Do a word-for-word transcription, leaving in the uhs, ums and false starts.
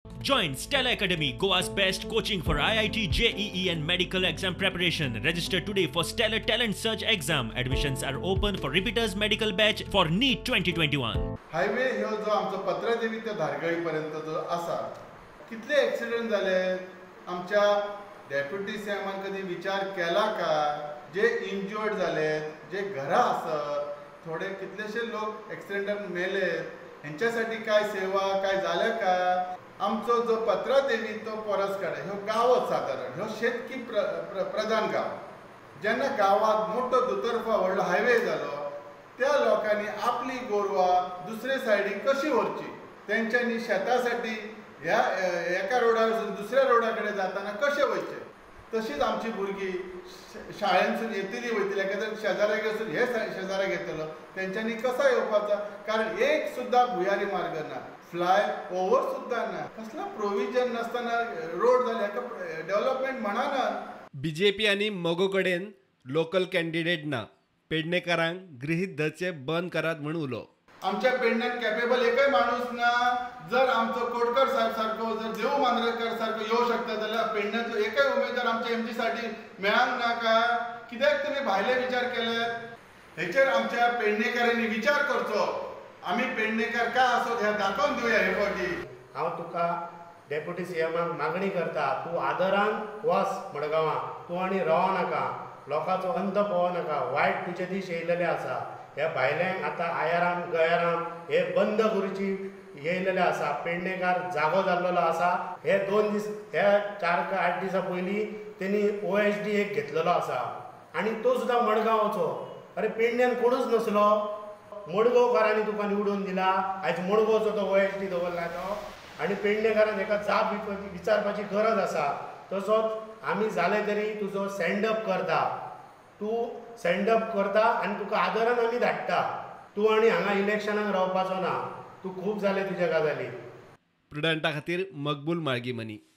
Join Stella Academy, Goa's best coaching for I I T, J E E and medical exam preparation. Register today for Stellar Talent Search exam. Admissions are open for repeaters medical batch for NEET twenty twenty-one. Highway ह्यो जो आमचो पत्रादेवी ते धारगळी पर्यंत जो आसा कितले accident जाले आमच्या डेप्युटी सीएमान कधी विचार केला का जे इंज्युअर्ड जाले जे घरा आसत थोडे कितलेशे लोक ॲक्सिडेंटान मेले हेंच्यासाठी काय सेवा काय झाल्या का आमचो जो पत्रादेवी तो परसकडे ह्यो गांवच सादारण ह्यो शेतकी प्र, प्र, प्रधान गांव जेन्ना गांवात मोठो दुतर्फा व्हडलो हायवे जालो त्या लोकांनी आपली गोरवां दुसरे सायडीक कशी व्हरची तेंच्यांनी शेतासाठी ह्या एका रोडार दुसऱ्या रोडा कडेन जाताना कशें वयचे तशीच आमची भुरगीं शाळेंतसून येतली वयतली एखाद्या शेजाऱ्याक वचून हे शेजाऱ्याक येतलो तेंच्यांनी कसा येवपाचा कारण एक सुद्दां भुयारी मार्ग ना फ्लाय ओवर सुद्दां ना कसला प्रोविजन नासतना रोड जाले हाका डेव्हलपमेंट म्हणना बीजेपी आनी मोगो कडेन लोकल कॅन्डिडेट ना पेडणेकारांक गृहीत धरचे बंद करात म्हणून उलो आमच्या पेडण्यात कॅपेबल एकय माणूस ना जर आमचो कोडकर साहेब सारको जर देव मांद्रेकर सारको येऊ शकता जाल्यार पेडण्यातलो एकय उमेदवार आमच्या एमजी साठी मेळांक ना का कित्याक तुमी भायले विचार केल्यात हेचेर आमच्या पेडणेकारांनी विचार करचो आमी पेडणेकार का असो ह्या दाखोवन दिवया हे फावटी हांव तुका डेप्युटी सीएमाक मागणी करता तूं आदरान वच मडगांवां तूं आनी रावो नाका लोकांचो अंत पळोवं नाका वायट तुजे दीस येयलेले आसा ह्या भायल्यांक आतां आयाराम गयाराम हे बंद करूची येयलेले आसा पेडणेकार जागो जाल्लो आसा हे दोन दीस हे चार का आठ दिसां पयलीं तेणी ओ एच डी एक घेतलेलो आसा आनी तो सुद्दां मडगांव वचो अरे पेडण्यान कोणूच नसलो मडगांवकारांनी तुका निवडून दिला आयज मडगांवचो तो ओ एच डी दवरला तो आनी पेडणेकारान हेका जाप विचारपाची गरज आसा तसोच आमी जाले तरी तुजो सेंडअप करता तूं सेंडअप करता आनी तुका आदरान आमी धाडटा तूं आनी हांगा इलेक्शनाक रावपाचो ना तूं खूब जाले तुज्या गजाली प्रुडंटा खातीर मकबूल माळगी मनी